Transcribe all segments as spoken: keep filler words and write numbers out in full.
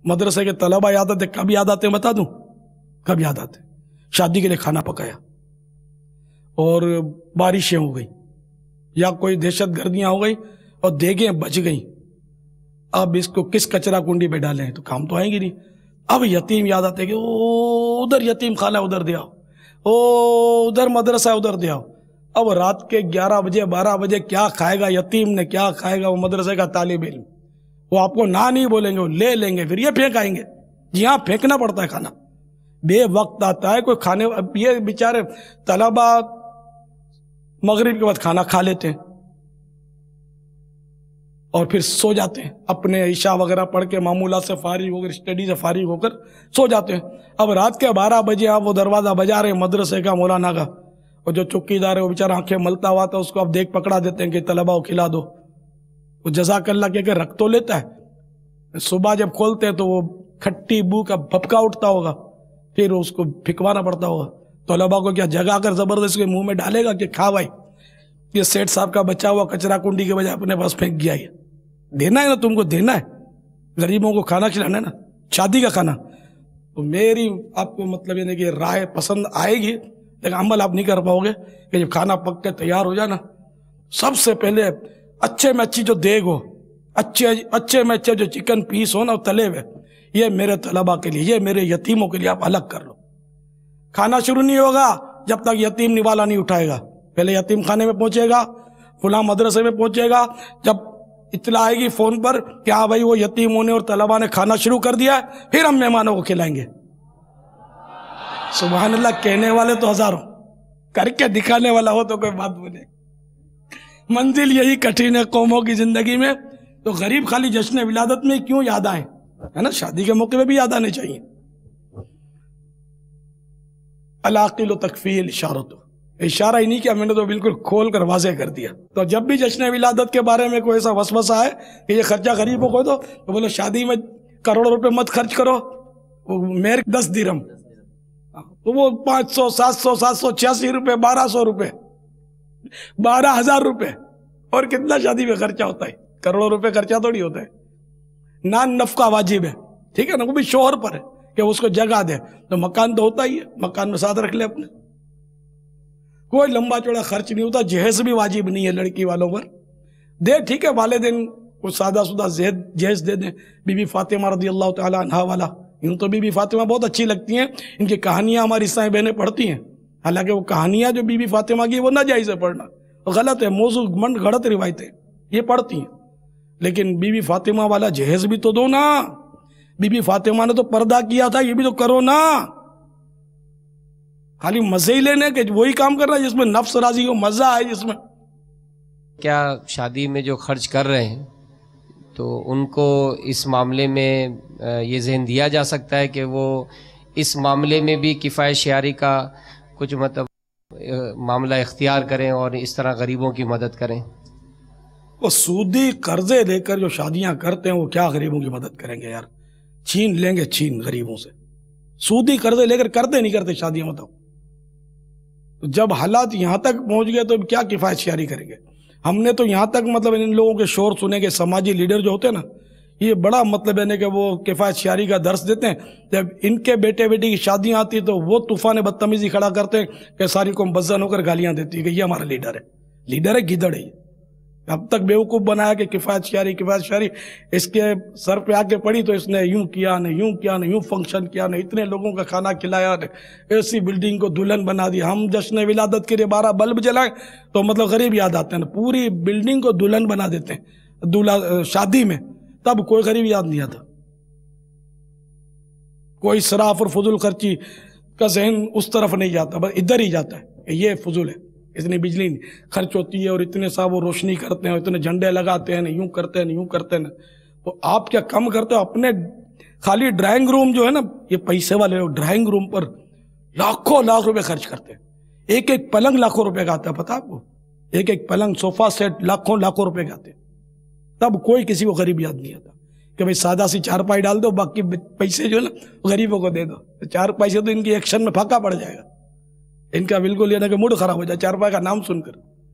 مدرسے کے طلبہ یاد آتے، کب یاد آتے ہیں بتا دوں کب یاد آتے؟ شادی کے لیے کھانا پکایا اور بارشیں ہو گئی یا کوئی دہشت گردیاں ہو گئی اور دیگیں بچ گئیں، اب اس کو کس کچرا کنڈی پہ ڈالیں؟ تو کام تو آئیں گی نہیں۔ اب یتیم یاد آتے کہ او ادھر یتیم خانہ ادھر دے آؤ، او ادھر مدرسہ ادھر دے آؤ۔ اب رات کے گیارہ بجے بارہ بجے کیا کھائے گا یتیم نے، کیا کھائے گا وہ مدرسے کا طالب علم؟ وہ آپ کو نہ نہیں بولیں گے، وہ لے لیں گے، پھر یہ پھینک آئیں گے۔ جی ہاں، پھینکنا پڑتا ہے کھانا، بے وقت آتا ہے کوئی کھانے۔ اب یہ بیچارے طلبہ مغرب کے بعد کھانا کھا لیتے ہیں اور پھر سو جاتے ہیں، اپنے عشاء وغیرہ پڑھ کے معمولات سے فارغ ہو کر، اسٹڈی سے فارغ ہو کر سو جاتے ہیں۔ اب رات کے بارہ بجے آپ وہ دروازہ بجا رہے ہیں مدرسے کا، مولانا کا، اور جو چوکیدار ہے وہ بیچارہ آنکھیں ملتا ہوا تھا، اس کو اب دیکھ پکڑا دیتے ہیں کہ طلبہ کو کھلا دو۔ وہ جزاک اللہ کہہ کے رکھ تو لیتا ہے، صبح جب کھولتے ہیں تو وہ کھٹی بو کا بھپکا اٹھتا ہوگا، پھر اس کو پھکوانا پڑتا ہوگا۔ طلبہ کو کیا جگہ کر زبردست کے منہ میں ڈالے گا کہ کھا بھائی، یہ سیٹ صاحب کا بچا ہوا کچرا کنڈی کے بجائے اپنے پاس پھینک گیا۔ یہ دینا ہے نا، تم کو دینا ہے، غریبوں کو کھانا کھلانا ہے نا، شادی کا کھانا۔ تو میری آپ کو مطلب یہ نہیں کہ رائے پسند آئے گی لیکن عمل آپ نہیں کر پاؤ گے کہ جب کھانا پک کے تیار ہو جائے نا، سب سے پہلے اچھے میں اچھی جو دیگ ہو، اچھے اچھے میں اچھے جو چکن پیس ہو نا تلے ہوئے، یہ میرے طلبہ کے لیے، یہ میرے یتیموں کے لیے آپ الگ کر لو۔ کھانا شروع نہیں ہوگا جب تک یتیم نوالا نہیں اٹھائے گا۔ پہلے یتیم خانے میں پہنچے گا، فلاں مدرسے میں پہنچے گا، جب اطلاع آئے گی فون پر کہ ہاں بھائی وہ یتیموں نے اور طلبہ نے کھانا شروع کر دیا ہے، پھر ہم مہمانوں کو کھلائیں گے۔ سبحان اللہ، کہنے والے تو ہزاروں، کر کے دکھانے والا ہو تو کوئی بات بولے۔ منزل یہی کٹھن ہے قوموں کی زندگی میں، تو غریب خالی جشن ولادت میں کیوں یاد آئیں، ہے نا، شادی کے موقع پہ بھی یاد آنے چاہیے۔ العاقل و تکفی الاشارۃ، اشارہ ہی نہیں کیا میں نے تو بالکل کھول کر واضح کر دیا۔ تو جب بھی جشن ولادت کے بارے میں کوئی ایسا وسوسہ ہے کہ یہ خرچہ غریبوں کو دو، تو بولو شادی میں کروڑوں روپے مت خرچ کرو، مہر دس درہم، تو وہ پانچ سو سات سو سات سو چھیاسی روپے بارہ سو روپے بارہ ہزار روپے، اور کتنا شادی میں خرچہ ہوتا ہے، کروڑوں روپے خرچہ تھوڑی ہوتا ہے۔ نان نفقہ واجب ہے، ٹھیک ہے نا، وہ بھی شوہر پر ہے کہ اس کو جگہ دے، تو مکان تو ہوتا ہی ہے، مکان میں ساتھ رکھ لے اپنے، کوئی لمبا چوڑا خرچ نہیں ہوتا۔ جہیز بھی واجب نہیں ہے لڑکی والوں پر، دے ٹھیک ہے، والدین کو سادہ سودہ جہیز دے دیں۔ بی بی فاطمہ رضی اللہ تعالی عنہا والا، یوں تو بی بی فاطمہ بہت اچھی لگتی ہیں، ان کی کہانیاں ہماری عیسائی بہنیں پڑھتی ہیں، حالانکہ وہ کہانیاں جو بی بی فاطمہ کی وہ ناجائز ہے پڑھنا، غلط ہے، موضوع منڈ غلط روایتیں یہ پڑھتی ہیں، لیکن بی بی فاطمہ والا جہیز بھی تو دو نا۔ بی بی فاطمہ نے تو پردہ کیا تھا، یہ بھی تو کرو نا۔ خالی مزے ہی لینے کہ وہی کام کرنا جس میں نفس راضی ہو، مزہ آئے جس میں۔ کیا شادی میں جو خرچ کر رہے ہیں تو ان کو اس معاملے میں یہ ذہن دیا جا سکتا ہے کہ وہ اس معاملے میں بھی کفایت شعاری کا کچھ مطلب معاملہ اختیار کریں اور اس طرح غریبوں کی مدد کریں؟ وہ سودی قرضے لے کر جو شادیاں کرتے ہیں وہ کیا غریبوں کی مدد کریں گے یار؟ چھین لیں گے چھین غریبوں سے، سودی قرضے لے کر کرتے نہیں کرتے شادیاں، بتاؤ۔ جب حالات یہاں تک پہنچ گئے تو کیا کفایت شعاری کریں گے؟ ہم نے تو یہاں تک مطلب ان لوگوں کے شور سنے کہ سماجی لیڈر جو ہوتے ہیں نا، یہ بڑا مطلب ہے کہ وہ کفایت شعاری کا درس دیتے ہیں۔ جب ان کے بیٹے بیٹی کی شادیاں آتی تو وہ طوفان بدتمیزی کھڑا کرتے ہیں کہ ساری قوم بزن ہو کر گالیاں دیتی ہے کہ یہ ہمارا لیڈر ہے، لیڈر ہے گدڑ ہے۔ یہ اب تک بیوقوف بنایا کہ کفایت شعاری کفایت شعاری، اس کے سر پہ آ کے پڑی تو اس نے یوں کیا نہ یوں کیا نہ یوں فنکشن کیا نہ اتنے لوگوں کا کھانا کھلایا نہ ایسی بلڈنگ کو دلہن بنا دیا۔ ہم جشن ولادت کے لیے بارہ بلب جلائیں تو مطلب غریب یاد آتے ہیں، پوری بلڈنگ کو دلہن بنا دیتے ہیں دولہا شادی میں، تب کوئی غریب یاد نہیں آتا۔ کوئی اسراف اور فضول خرچی کا ذہن اس طرف نہیں جاتا، بس ادھر ہی جاتا ہے کہ یہ فضول ہے، اتنی بجلی خرچ ہوتی ہے اور اتنے سا وہ روشنی کرتے ہیں، اتنے جھنڈے لگاتے ہیں، یوں کرتے ہیں یوں کرتے ہیں۔ تو آپ کیا کم کرتے ہو؟ اپنے خالی ڈرائنگ روم جو ہے نا، یہ پیسے والے لوگ ڈرائنگ روم پر لاکھوں لاکھ روپے خرچ کرتے ہیں، ایک ایک پلنگ لاکھوں روپے کا آتا ہے، پتا آپ کو؟ ایک ایک پلنگ صوفہ سیٹ لاکھوں لاکھوں روپے کا آتے ہیں، تب کوئی کسی کو غریب یاد نہیں آتا کہ بھئی سادہ سی چار پائی ڈال دو، باقی پیسے جو ہے نا غریبوں کو دے دو۔ چار پیسے تو ان کی ایکشن میں پھاکا پڑ جائے گا، ان کا بالکل یہ نا کہ موڈ خراب ہو جائے چار پائی کا نام سن کر۔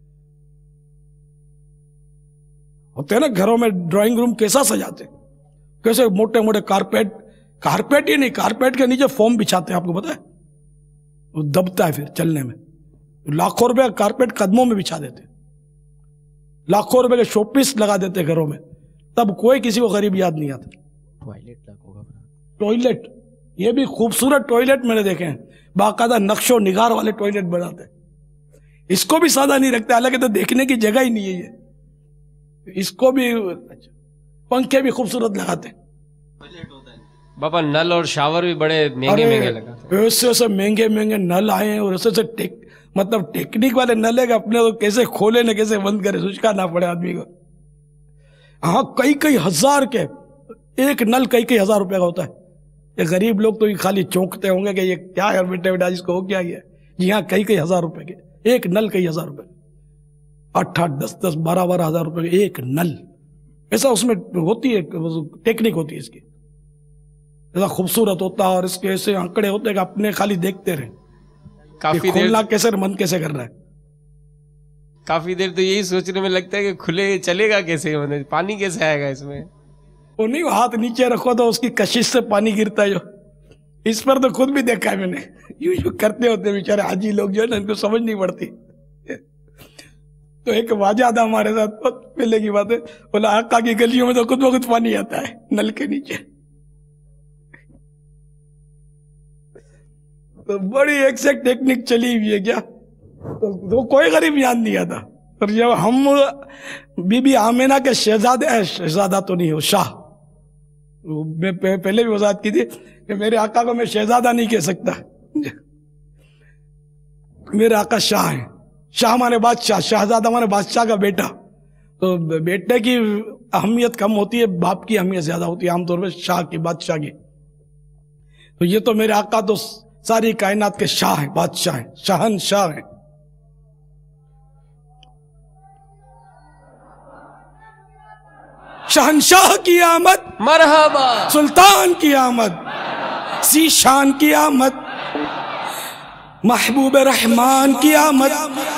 ہوتے ہیں نا گھروں میں ڈرائنگ روم کیسا سجاتے ہیں، कैसे मोटे मोटे कारपेट, कारपेट ही नहीं, कारपेट के नीचे फोम बिछाते हैं, आपको पता है, वो दबता है फिर चलने में। लाखों रुपए का कारपेट कदमों में बिछा देते, लाखों रुपए के शोपीस लगा देते घरों में, तब कोई किसी को गरीब याद नहीं आता। टॉयलेट होगा, टॉयलेट, ये भी खूबसूरत टॉयलेट मैंने देखे हैं, बाकायदा नक्शो निगार वाले टॉयलेट बनाते हैं। इसको भी सादा नहीं रखते, हालांकि तो देखने की जगह ही नहीं है ये। इसको भी पंखे भी खूबसूरत लगाते हैं। बाबा नल और शावर भी बड़े महंगे महंगे लगाते हैं। ऐसे ऐसे महंगे महंगे नल आए हैं, और ऐसे ऐसे टेक मतलब टेक्निक वाले नल है कि अपने तो कैसे खोले न कैसे बंद करे, सोचना ना पड़े आदमी को। हाँ, कई कई हजार के एक नल कई कई हजार रुपए का होता है। ये गरीब लोग तो ये खाली चौंकते होंगे कि ये क्या है बेटे बेटा, इसको हो क्या गया। जी हाँ, कई कई हजार रुपए के एक नल, कई हजार रुपए, आठ आठ दस दस बारह बारह हजार रुपए के एक नल। ऐसा उसमें होती है, टेक्निक होती है इसकी, ऐसा खूबसूरत होता है, और इसके ऐसे आंकड़े होते हैं कि अपने खाली देखते रहे काफी देर कैसे मन कैसे कर रहा है। काफी देर तो यही सोचने में लगता है कि खुले चलेगा कैसे, मतलब पानी कैसे आएगा इसमें। वो नहीं, हाथ नीचे रखो तो उसकी कशिश से पानी गिरता है जो, इस पर तो खुद भी देखा है मैंने। यूं यूं करते होते बेचारे हाजी लोग जो है ना, इनको समझ नहीं पड़ती। तो एक वाजा था हमारे साथ, पहले की बात है, बोला आका की गलियों में तो खुद ब खुद पानी आता है नल के नीचे। तो बड़ी एक्सैक्ट टेक्निक चली हुई है क्या, तो, तो कोई गरीब याद नहीं आता। और जब हम बीबी आमिना के शहजादे, शहजादा तो नहीं हो, शाह, मैं पहले भी वजाहत की थी कि मेरे आका को मैं शहजादा नहीं कह सकता, मेरे आका शाह है। शाह माने बादशाह, शहजादा माने बादशाह का बेटा। तो बेटे की अहमियत कम होती है, बाप की अहमियत ज्यादा होती है आमतौर पर, शाह की, बादशाह की। तो ये तो मेरे आका तो सारी कायनात के शाह हैं, बादशाह हैं, शहनशाह हैं। शहनशाह की आमद मरहबा, सुल्तान की आमद, ज़ीशान की आमद, महबूब रहमान की आमद,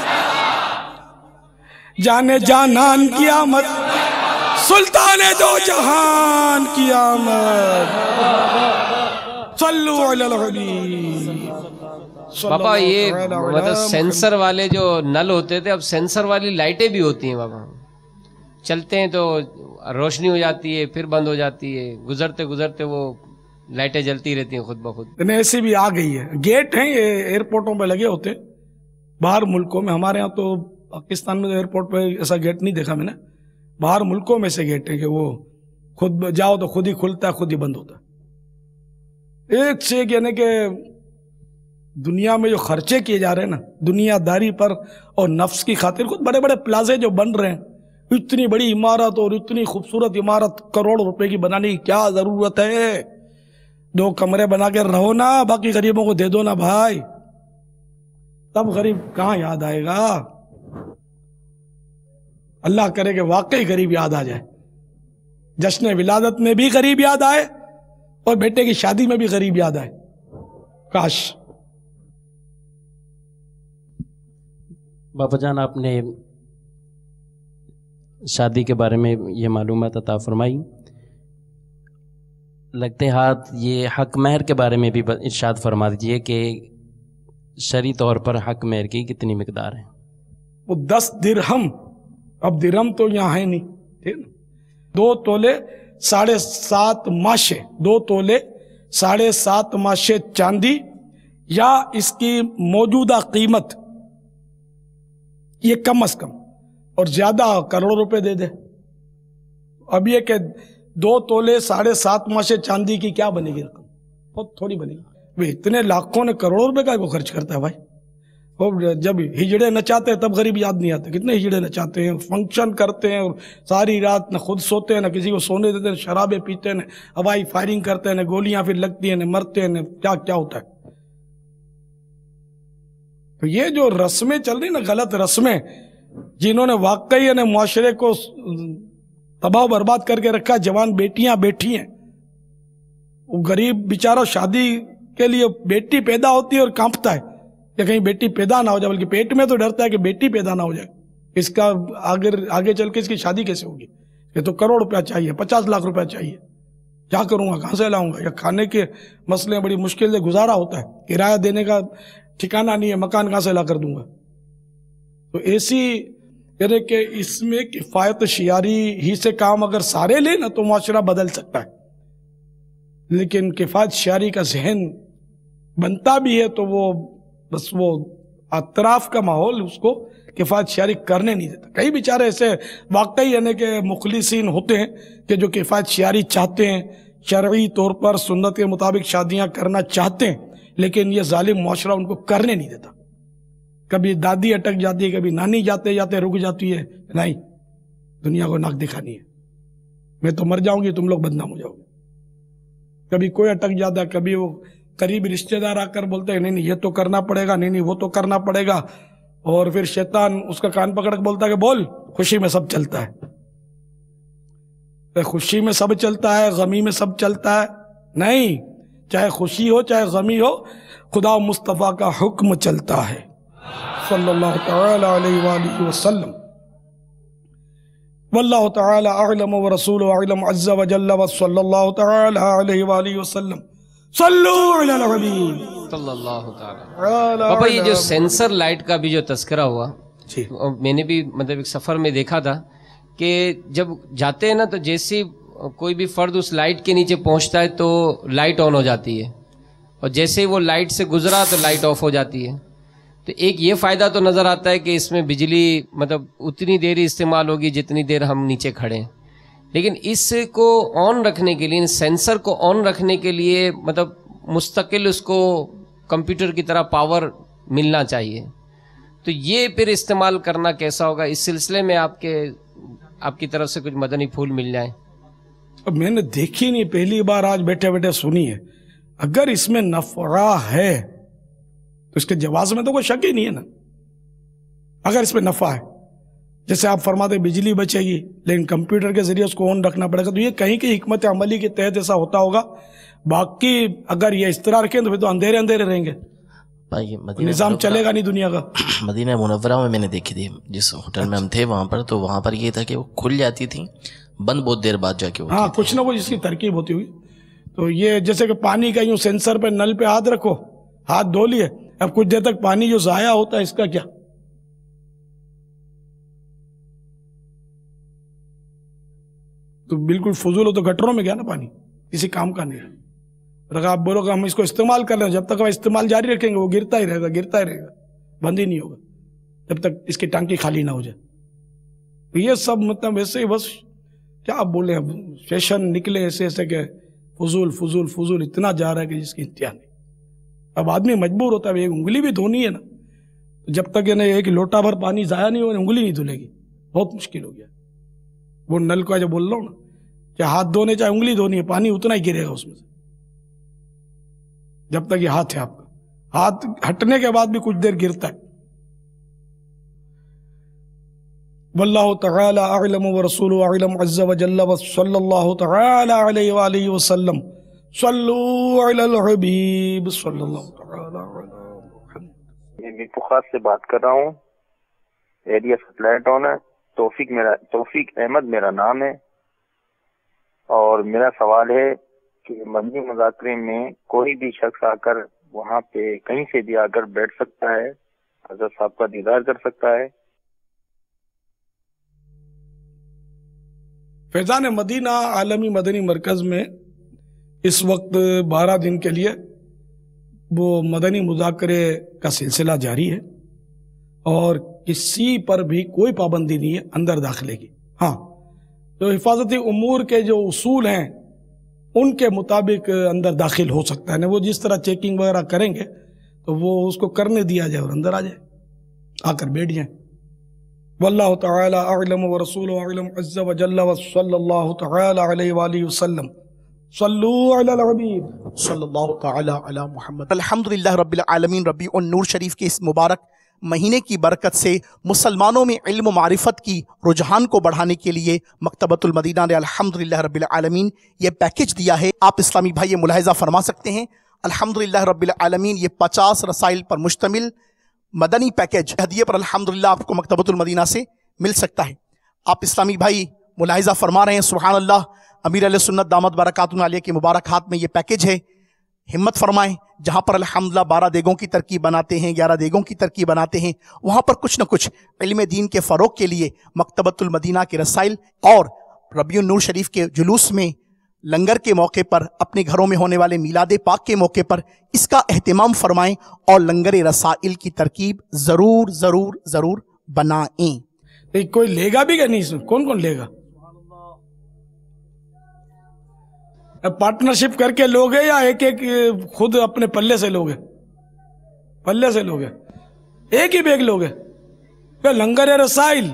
जाने जानान की आमद, सुल्तान दो जहान की आमद। सल्लु अलल हबीब। बाबा ये मतलब सेंसर वाले जो नल होते थे, अब सेंसर वाली लाइटें भी होती हैं बाबा, चलते हैं तो रोशनी हो जाती है, फिर बंद हो जाती है, गुजरते गुजरते वो लाइटें जलती रहती हैं खुद ब खुद। ऐसी भी आ गई है, गेट हैं ये एयरपोर्टों पे लगे होते हैं बाहर मुल्कों में। हमारे यहाँ तो पाकिस्तान में तो एयरपोर्ट पे ऐसा गेट नहीं देखा मैंने, बाहर मुल्कों में से गेट है कि वो खुद जाओ तो खुद ही खुलता है, खुद ही बंद होता है। एक से एक, यानी कि दुनिया में जो खर्चे किए जा रहे हैं ना दुनियादारी पर और नफ्स की खातिर, खुद बड़े बड़े प्लाजे जो बन रहे हैं, इतनी बड़ी इमारत और इतनी खूबसूरत इमारत करोड़ रुपए की बनाने की क्या जरूरत है। दो कमरे बना के रहो ना, बाकी गरीबों को दे दो ना भाई, तब गरीब कहां याद आएगा। अल्लाह करे कि वाकई गरीब याद आ जाए, जश्न विलादत में भी गरीब याद आए और बेटे की शादी में भी गरीब याद आए, काश। बाबा जान, आपने शादी के बारे में ये मालूमात अता फरमाई, लगते हाथ ये हक महर के बारे में भी इरशाद फरमा दीजिए कि शरई तौर पर हक महर की कितनी मिकदार है। वो दस दिरहम, अब दिरहम तो यहाँ है नहीं, ठीक है, दो तोले साढ़े सात माशे, दो तोले साढ़े सात माशे चांदी, या इसकी मौजूदा कीमत ये कम अज कम और ज्यादा करोड़ रुपए दे दे। अब ये कि दो तोले साढ़े सात माशे चांदी की क्या बनेगी रकम, बहुत थोड़ी बनेगी। वे इतने लाखों ने करोड़ों रुपए का वो खर्च करता है भाई। और जब हिजड़े नचाते हैं तब गरीब याद नहीं आते, कितने हिजड़े नचाते हैं, फंक्शन करते हैं और सारी रात न खुद सोते हैं न किसी को सोने देते हैं, शराबे पीते हैं, हवाई फायरिंग करते हैं, गोलियां फिर लगती हैं, मरते हैं, क्या क्या होता है। तो ये जो रस्में चल रही ना, गलत रस्में, जिन्होंने वाकई ने मुआशरे को तबाह बर्बाद करके रखा, जवान बेटियां बैठी हैं, वो गरीब बेचारा शादी के लिए बेटी पैदा होती है और कांपता है कि कहीं बेटी पैदा ना हो जाए, बल्कि पेट में तो डरता है कि बेटी पैदा ना हो जाए, इसका आगे आगे चल के इसकी शादी कैसे होगी। ये तो करोड़ रुपया चाहिए, पचास लाख रुपया चाहिए, کیا کروں گا, کہاں سے لاؤں گا, یا کھانے کے مسئلے بڑی مشکل سے گزارا ہوتا ہے, کرایہ دینے کا ٹھکانہ نہیں ہے, مکان کہاں سے لا کر دوں گا. تو ایسی یعنی کہ اس میں کفایت شعاری ہی سے کام اگر سارے لیں نا تو معاشرہ بدل سکتا ہے, لیکن کفایت شعاری کا ذہن بنتا بھی ہے تو وہ بس وہ اطراف کا ماحول اس کو کفایت شعاری کرنے نہیں دیتا. کئی بیچارے ایسے واقعی یعنی کہ مخلصین ہوتے ہیں کہ جو کفایت شعاری چاہتے ہیں, شرعی طور پر سنت کے مطابق شادیاں کرنا چاہتے ہیں, لیکن یہ ظالم معاشرہ ان کو کرنے نہیں دیتا. کبھی دادی اٹک جاتی ہے, کبھی نانی جاتے جاتے رک جاتی ہے, نہیں دنیا کو ناک دکھانی ہے, میں تو مر جاؤں گی, تم لوگ بدنام ہو جاؤ گے. کبھی کوئی اٹک جاتا ہے, کبھی وہ قریبی رشتہ دار آ کر بولتے ہیں نہیں نہیں یہ تو کرنا پڑے گا, نہیں نہیں وہ تو کرنا پڑے گا, اور پھر شیطان اس کا کان پکڑ کے بولتا ہے کہ بول, خوشی میں سب چلتا ہے. خوشی میں سب چلتا ہے, غمی میں سب چلتا ہے, نہیں, چاہے خوشی ہو چاہے غمی ہو, خدا مصطفیٰ کا حکم چلتا ہے صلی اللہ تعالی علیہ وآلہ وسلم. واللہ تعالی اعلم ورسولہ اعلم عز وجل وصلی اللہ تعالی علیہ وآلہ وسلم. صلو علی الحبیب صلی اللہ تعالی. پاپا یہ جو سینسر لائٹ کا بھی جو تذکرہ ہوا, جی میں نے بھی مطلب ایک سفر میں دیکھا تھا کہ جب جاتے ہیں نا تو جیسے کوئی بھی فرد اس لائٹ کے نیچے پہنچتا ہے تو لائٹ آن ہو جاتی ہے, اور جیسے وہ لائٹ سے گزرا تو لائٹ آف ہو جاتی ہے. تو ایک یہ فائدہ تو نظر آتا ہے کہ اس میں بجلی مطلب اتنی دیر ہی استعمال ہوگی جتنی دیر ہم نیچے کھڑے ہیں, لیکن اس کو آن رکھنے کے لیے, سینسر کو آن رکھنے کے لیے مطلب مستقل اس کو کمپیوٹر کی طرح پاور ملنا چاہیے. تو یہ پھر استعمال کرنا کیسا ہوگا, اس سلسلے میں آپ کے آپ کی طرف سے کچھ مدنی پھول مل جائیں. اب میں نے دیکھی نہیں, پہلی بار آج بیٹھے بیٹھے سنی ہے. اگر اس میں نفع ہے تو اس کے جواز میں تو کوئی شک ہی نہیں ہے نا. اگر اس میں نفع ہے, جیسے آپ فرماتے بجلی بچے گی لیکن کمپیوٹر کے ذریعے اس کو آن رکھنا پڑے گا, تو یہ کہیں کی حکمت عملی کے تحت ایسا ہوتا ہوگا. باقی اگر یہ اس طرح رکھیں تو پھر تو اندھیرے اندھیرے رہیں گے, نظام چلے گا نہیں دنیا کا. مدینہ منورہ میں میں نے دیکھی تھی, جس ہوٹل میں ہم تھے وہاں پر, تو وہاں پر یہ تھا کہ وہ کھل جاتی تھی, بند بہت دیر بعد جا کے. ہاں کچھ نہ کچھ اس کی ترکیب ہوتی ہوئی. تو یہ جیسے کہ پانی کا یوں سینسر پہ نل پہ ہاتھ رکھو, ہاتھ دھو لیے, اب کچھ دیر تک پانی جو ضائع ہوتا ہے اس کا کیا؟ تو بالکل فضول ہو تو گٹروں میں گیا نا پانی, کسی کام کا نہیں ہے. اگر آپ بولو کہ ہم اس کو استعمال کر رہے ہیں, جب تک ہم استعمال جاری رکھیں گے وہ گرتا ہی رہے گا گرتا ہی رہے گا, بند ہی نہیں ہوگا جب تک اس کی ٹانکی خالی نہ ہو جائے. یہ سب مطلب ایسے ہی بس کیا آپ بولے, فیشن نکلے ایسے ایسے کہ فضول فضول فضول اتنا جا رہا ہے کہ جس کی انتہا نہیں. اب آدمی مجبور ہوتا ہے, ایک انگلی بھی دھونی ہے نا, جب تک یعنی ایک لوٹا بھر پانی ضائع نہیں ہو, انگلی نہیں دھلے گی, بہت مشکل ہو گیا. وہ نل کا جو بول رہا ہوں نا کہ ہاتھ دھونے چاہے انگلی دھونی ہے, پانی اتنا ہی گرے گا اس میں سے, جب تک یہ ہاتھ ہے آپ کا. ہاتھ ہٹنے کے بعد بھی کچھ دیر گرتا ہے. واللہ تعالی اعلم ورسولہ اعلم عز وجل وصلی اللہ تعالی علیہ وآلہ وسلم. صلو علی الحبیب صلی اللہ تعالی علی محمد. میں میرپور سے بات کر رہا ہوں, ایریا سپلائی ٹاؤن ہے. توفیق میرا توفیق احمد میرا نام ہے, اور میرا سوال ہے کہ مدنی مذاکرے میں کوئی بھی شخص آ کر وہاں پہ کہیں سے بھی آ کر بیٹھ سکتا ہے, حضرت صاحب کا دیدار کر سکتا ہے. فیضان مدینہ عالمی مدنی مرکز میں اس وقت بارہ دن کے لیے وہ مدنی مذاکرے کا سلسلہ جاری ہے, اور کسی پر بھی کوئی پابندی نہیں ہے اندر داخلے کی. ہاں تو حفاظتی امور کے جو اصول ہیں ان کے مطابق اندر داخل ہو سکتا ہے. وہ جس طرح چیکنگ وغیرہ کریں گے تو وہ اس کو کرنے دیا جائے اور اندر آ جائے, آ کر بیٹھ جائیں. واللہ تعالی اعلم ورسولہ اعلم عز وجل وصلی اللہ تعالی علیہ وآلہ وسلم. صلو علی الحبیب صلی اللہ تعالی علی محمد. الحمدللہ رب العالمین. ربیع النور شریف کے اس مبارک مہینے کی برکت سے مسلمانوں میں علم و معرفت کی رجحان کو بڑھانے کے لیے مکتبۃ المدینہ نے الحمدللہ رب العالمین یہ پیکج دیا ہے. آپ اسلامی بھائی یہ ملاحظہ فرما سکتے ہیں. الحمدللہ رب العالمین یہ پچاس رسائل پر مشتمل مدنی پیکج ہدیے پر الحمدللہ آپ کو مکتبۃ المدینہ سے مل سکتا ہے. آپ اسلامی بھائی ملاحظہ فرما رہے ہیں, سبحان اللہ, امیر علیہ سنت دامت برکاتہ علیہ کے مبارک ہاتھ میں یہ پیکج ہے، ہمت فرمائیں، جہاں پر الحمدللہ بارہ دیگوں کی ترکیب بناتے ہیں، گیارہ دیگوں کی ترکیب بناتے ہیں، وہاں پر کچھ نہ کچھ علم دین کے فروغ کے لیے مکتبۃ المدینہ کے رسائل اور ربیع النور شریف کے جلوس میں، لنگر کے موقع پر، اپنے گھروں میں ہونے والے میلاد پاک کے موقع پر اس کا اہتمام فرمائیں اور لنگر رسائل کی ترکیب ضرور ضرور ضرور بنائیں۔ کوئی لے گا بھی کہ نہیں اس میں؟ کون کون لے گا؟ پارٹنرشپ کر کے لوگ ہیں یا ایک ایک خود اپنے پلے سے لوگ ہیں؟ پلے سے لوگ ہیں، ایک ہی بیگ لوگ ہیں۔ لنگر رسائل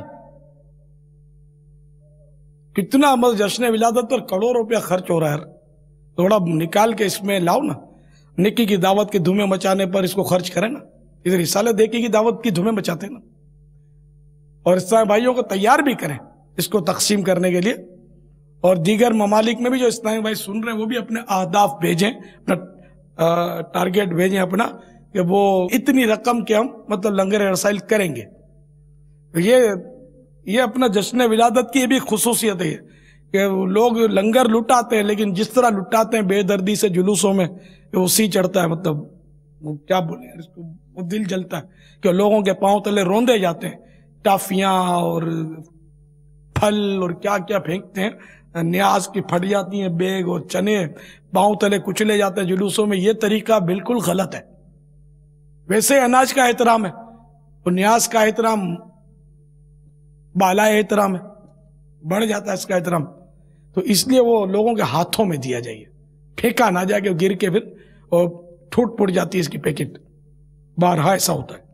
کتنا عمل، جشن ولادت پر کروڑوں روپیہ خرچ ہو رہا ہے، تھوڑا نکال کے اس میں لاؤ نا، نکی کی دعوت کی دھومیں مچانے پر اس کو خرچ کریں نا، ادھر رسالہ دیکھی کی دعوت کی دھومیں مچاتے نا، اور اس طرح بھائیوں کو تیار بھی کریں اس کو تقسیم کرنے کے لیے۔ اور دیگر ممالک میں بھی جو اسلامی بھائی سن رہے ہیں وہ بھی اپنے اہداف بھیجیں، اپنا ٹارگیٹ بھیجیں اپنا، کہ وہ اتنی رقم کے ہم مطلب لنگر رسائل کریں گے۔ یہ یہ اپنا جشن ولادت کی بھی خصوصیت ہے کہ لوگ لنگر لٹاتے ہیں، لیکن جس طرح لٹاتے ہیں بے دردی سے جلوسوں میں، کہ اسی چڑھتا ہے، مطلب وہ کیا بولے اس کو، وہ دل جلتا ہے کہ لوگوں کے پاؤں تلے روندے جاتے ہیں، ٹافیاں اور پھل اور کیا کیا پھینکتے ہیں، نیاز کی پھٹ جاتی ہیں بیگ اور چنے پاؤں تلے کچلے جاتے ہیں جلوسوں میں۔ یہ طریقہ بالکل غلط ہے۔ ویسے اناج کا احترام ہے، اور نیاز کا احترام بالا احترام ہے، بڑھ جاتا ہے اس کا احترام، تو اس لیے وہ لوگوں کے ہاتھوں میں دیا جائے، پھینکا نہ جائے کہ گر کے پھر اور ٹوٹ پھوٹ جاتی ہے اس کی پیکٹ، بارہا ایسا ہوتا ہے۔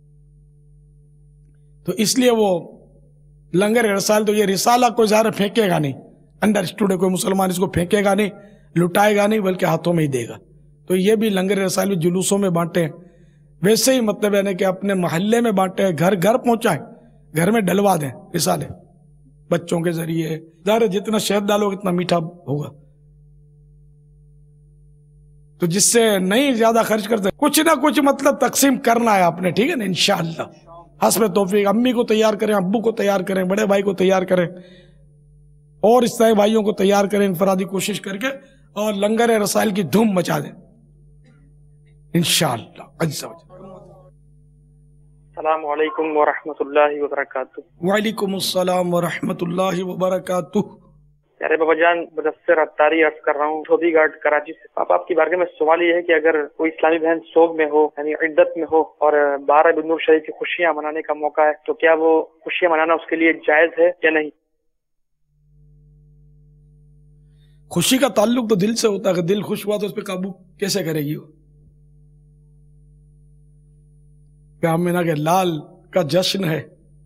تو اس لیے وہ لنگر رسائل، تو یہ رسالہ کوئی زیادہ پھینکے گا نہیں، انڈرسٹوڈ ہے، کوئی مسلمان اس کو پھینکے گا نہیں، لٹائے گا نہیں، بلکہ ہاتھوں میں ہی دے گا۔ تو یہ بھی لنگر رسائل بھی جلوسوں میں بانٹیں، ویسے ہی مطلب ہے کہ اپنے محلے میں بانٹیں، گھر گھر پہنچائیں، گھر میں ڈلوا دیں رسالے بچوں کے ذریعے، ظاہر جتنا شہد ڈالو اتنا میٹھا ہوگا، تو جس سے نہیں زیادہ خرچ کرتے، کچھ نہ کچھ مطلب تقسیم کرنا ہے آپ نے، ٹھیک ہے نا، انشاءاللہ حسب توفیق۔ امی کو تیار کریں، ابو کو تیار کریں، بڑے بھائی کو تیار کریں، اور اس طرح بھائیوں کو تیار کریں انفرادی کوشش کر کے، اور لنگر رسائل کی دھوم مچا دیں انشاءاللہ عز و جل۔ السلام علیکم ورحمۃ اللہ وبرکاتہ۔ وعلیکم السلام ورحمۃ اللہ وبرکاتہ۔ پیارے بابا جان، مدثر اتاری عرض کر رہا ہوں، دھوبی گھاٹ کراچی سے۔ آپ آپ کی بارگاہ میں سوال یہ ہے کہ اگر کوئی اسلامی بہن سوگ میں ہو، یعنی عدت میں ہو، اور بارہ النور شریف کی خوشیاں منانے کا موقع ہے، تو کیا وہ خوشیاں منانا اس کے لیے جائز ہے یا نہیں؟ خوشی کا تعلق تو دل سے ہوتا ہے، کہ دل خوش ہوا تو اس پہ قابو کیسے کرے گی وہ؟ کہ آمینہ کے لال کا جشن ہے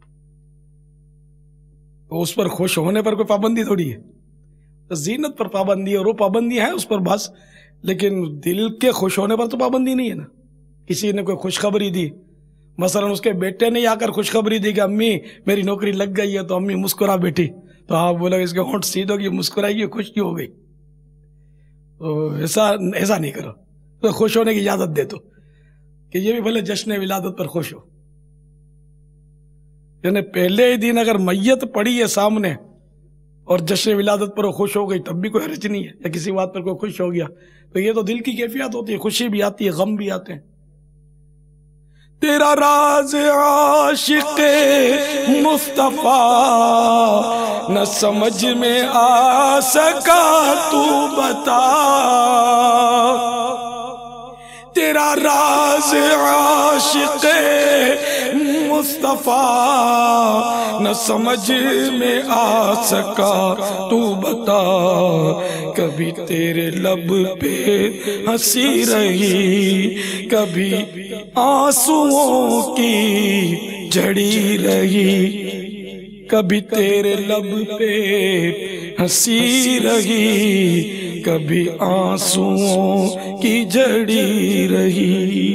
تو اس پر خوش ہونے پر کوئی پابندی تھوڑی ہے، تو زینت پر پابندی ہے، اور وہ پابندی ہے اس پر بس، لیکن دل کے خوش ہونے پر تو پابندی نہیں ہے نا۔ کسی نے کوئی خوشخبری دی، مثلا اس کے بیٹے نے آ کر خوشخبری دی کہ امی میری نوکری لگ گئی ہے، تو امی مسکرا بیٹھی، تو آپ بولے اس کے ہونٹ سیدھو گی، مسکرائی گی، خوش کیوں ہو گئی؟ تو ایسا ایسا نہیں کرو، تو خوش ہونے کی اجازت دے دو کہ یہ بھی بھلے جشن ولادت پر خوش ہو۔ یعنی پہلے ہی دن اگر میت پڑی ہے سامنے اور جشن ولادت پر وہ خوش ہو گئی تب بھی کوئی حرج نہیں ہے، یا کسی بات پر کوئی خوش ہو گیا، تو یہ تو دل کی کیفیت ہوتی ہے، خوشی بھی آتی ہے، غم بھی آتے ہیں۔ تیرا راز عاشق مصطفیٰ نہ سمجھ میں آ سکا، تو بتا تیرا راز عاشق مصطفیٰ نہ سمجھ میں آ سکا، تو بتا کبھی تیرے لب پہ ہنسی رہی، کبھی آنسوؤں کی جھڑی رہی، کبھی تیرے لب پہ ہنسی رہی، کبھی آنسوؤں کی جھڑی رہی۔